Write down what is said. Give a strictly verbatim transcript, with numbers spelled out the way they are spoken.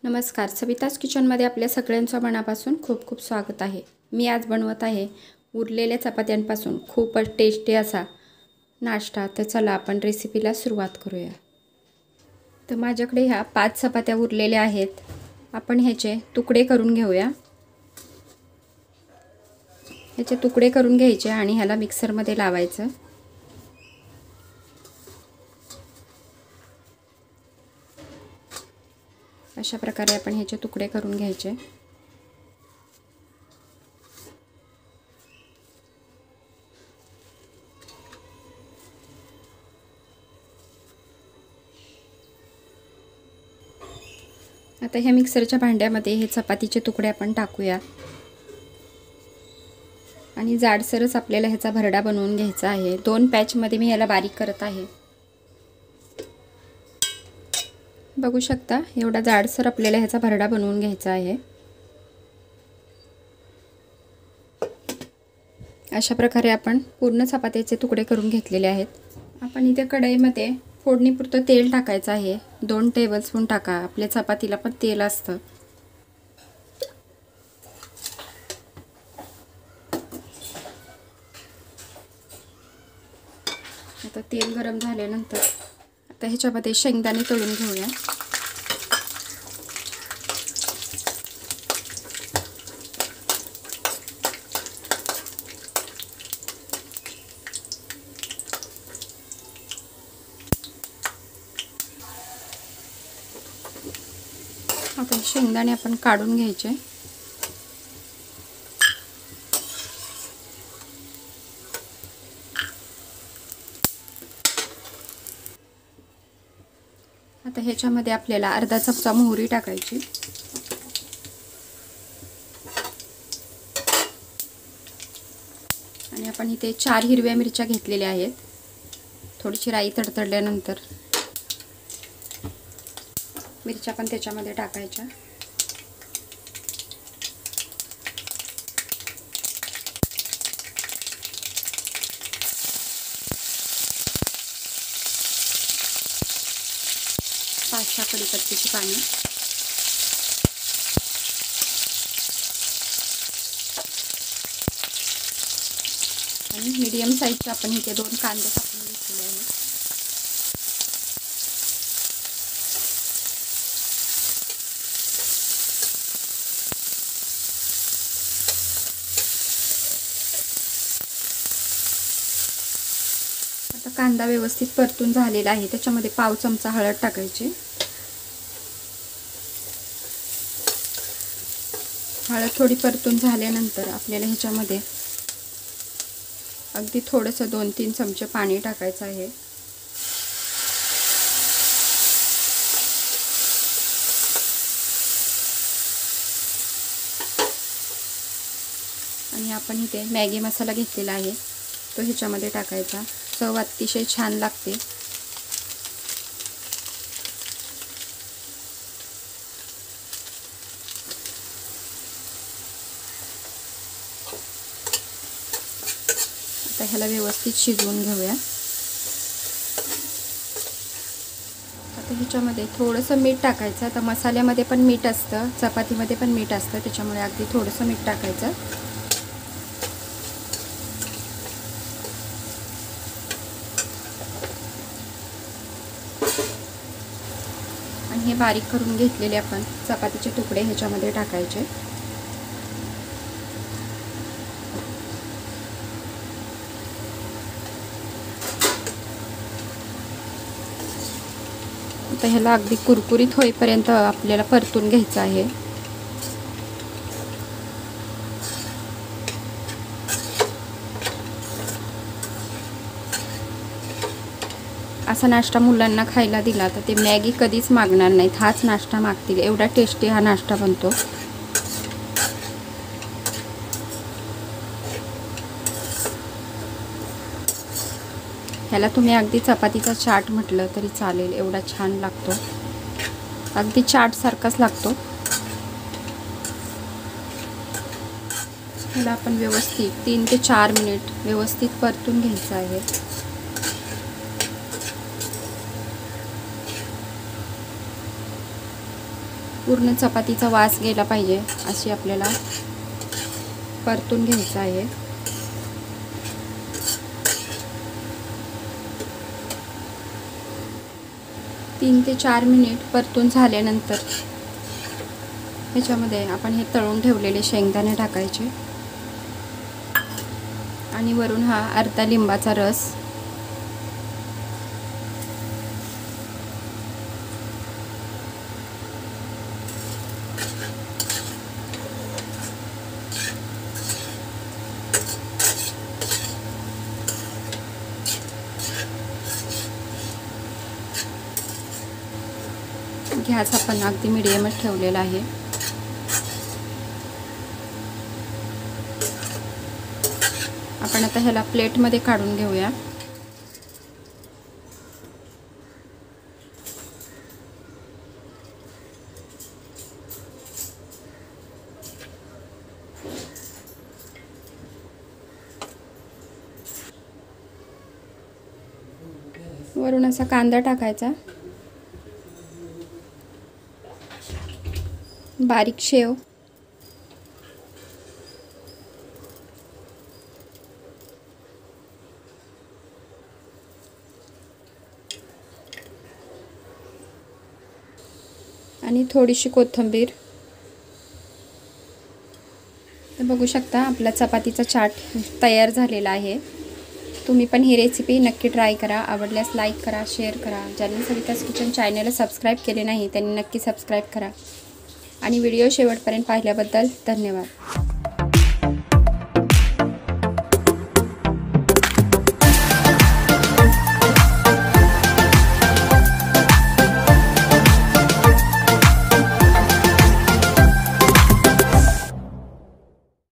नमस्कार, सविताज किचनमध्ये आपल्या सगळ्यांचं मनापासून खूप खूप स्वागत आहे। मी आज बनवत आहे उरलेल्या चपात्यांपासून खूपच टेस्टी असा नाश्ता। तर चला आपण रेसिपीला सुरुवात करूया। तर माझ्याकडे ह्या पाच चपात्या उरलेल्या आहेत। आपण ह्याचे तुकडे करून घेऊया। ह्याचे तुकडे करून घ्यायचे आणि ह्याला मिक्सरमध्ये लावायचं। अशा प्रकारे आपण ह्याचे तुकडे करून घ्यायचे। आता ह्या मिक्सरच्या भांड्यामध्ये हे चपातीचे तुकडे आपण टाकूया आणि जाडसरच आपल्याला ह्याचा भरडा बनवून घ्यायचा आहे। दोन पॅच मध्ये मी ह्याला बारीक करत आहे। बघू शकता एवढा जाडसर आपल्याला ह्याचा भरडा बनवून घ्यायचा आहे। अशा प्रकारे आपण पूर्ण चपातीचे तुकडे करून घेतलेले आहेत। आपण इथे कढईमध्ये फोडणीपुरतं तेल टाकायचं आहे। दोन टेबलस्पून टाका, आपल्या चपातीला पण तेल असतं। आता तेल गरम झाल्यानंतर आता ह्याच्यामध्ये शेंगदाणे तळून घेऊया। आता शेंगदाणे आपण काढून घ्यायचे। आता ह्याच्यामध्ये आपल्याला अर्धा चमचा मोहरी टाकायची आणि आपण इथे चार हिरव्या मिरच्या घेतलेल्या आहेत। थोडीशी राई तडतडल्यानंतर मिरच्या पण त्याच्यामध्ये टाकायच्या। पाच सहा कढीपत्त्याची पाने आणि मीडियम साईजचे आपण इथे दोन कांदे कापून घेतलेले आहेत। आता कांदा व्यवस्थित परतून झालेला आहे। त्याच्यामध्ये पाव चमचा हळद टाकायची। हळद थोडी परतून झाल्यानंतर आपल्याला ह्याच्यामध्ये अगदी थोडंसं दोन तीन चमचे पाणी टाकायचं आहे। आणि आपण इथे मॅगी मसाला घेतलेला आहे तो ह्याच्यामध्ये टाकायचा। चव अतिशय छान लागते। आता ह्याला व्यवस्थित शिजवून घेऊया। आता ह्याच्यामध्ये थोडंसं मीठ टाकायचं। आता मसाल्यामध्ये पण मीठ असतं, चपातीमध्ये पण मीठ असतं, त्याच्यामुळे अगदी थोडंसं मीठ टाकायचं। आणि हे बारीक करून घेतलेले आपण चपातीचे तुकडे ह्याच्यामध्ये टाकायचे। आता ह्याला अगदी कुरकुरीत होईपर्यंत आपल्याला परतून घ्यायचं आहे। असा नाश्ता मुलांना खायला दिला तर ते मॅगी कधीच मागणार नाहीत, हाच नाश्ता मागतील। एवढा टेस्टी हा नाश्ता बनतो। ह्याला तुम्ही अगदी चपातीचा चाट म्हटलं तरी चालेल, एवढा छान लागतो। अगदी चाट सारखाच लागतो। ह्याला आपण व्यवस्थित तीन ते चार मिनिट व्यवस्थित परतून घ्यायचं आहे। पूर्ण चपातीचा वास गेला पाहिजे अशी आपल्याला परतून घ्यायचं आहे। तीन ते चार मिनिट परतून झाल्यानंतर ह्याच्यामध्ये आपण हे तळून ठेवलेले शेंगदाणे टाकायचे आणि वरून हा अर्धा लिंबाचा रस, गॅस आपण अगदी मिडियमच ठेवलेला आहे। आपण आता ह्याला प्लेटमध्ये काढून घेऊया। वरून असा कांदा टाकायचा, बारीक शेव, आणि थोडीशी कोथिंबीर। तर बघू शकता आपला चपातीचा चाट तयार झालेला आहे। तुम्ही पण ही रेसिपी नक्की ट्राय करा। आवडल्यास लाईक करा, शेअर करा। ज्यांनी सविताज किचन चॅनलला सबस्क्राईब केले नाही त्यांनी नक्की सबस्क्राईब करा आणि व्हिडिओ शेवटपर्यंत पाहिल्याबद्दल धन्यवाद।